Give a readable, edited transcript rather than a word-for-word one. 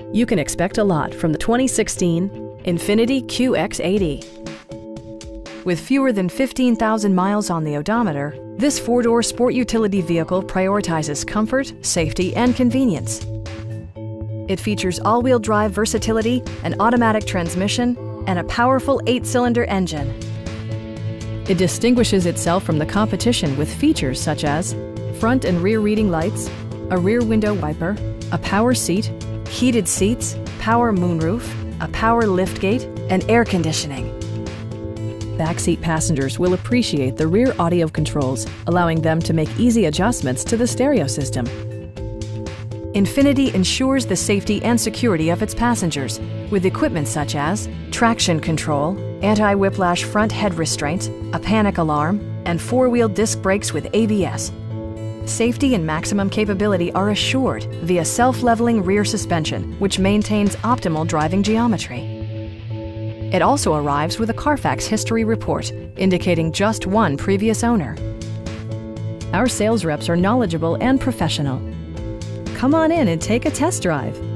You can expect a lot from the 2016 INFINITI QX80. With fewer than 15,000 miles on the odometer, this four-door sport utility vehicle prioritizes comfort, safety, and convenience. It features all-wheel drive versatility, an automatic transmission, and a powerful 8-cylinder engine. It distinguishes itself from the competition with features such as front and rear reading lights, a rear window wiper, a power seat, heated seats, power moonroof, a power liftgate, and air conditioning. Backseat passengers will appreciate the rear audio controls, allowing them to make easy adjustments to the stereo system. INFINITI ensures the safety and security of its passengers with equipment such as traction control, anti-whiplash front head restraints, a panic alarm, and four-wheel disc brakes with ABS. Safety and maximum capability are assured via self-leveling rear suspension, which maintains optimal driving geometry. It also arrives with a Carfax history report, indicating just one previous owner. Our sales reps are knowledgeable and professional. Come on in and take a test drive.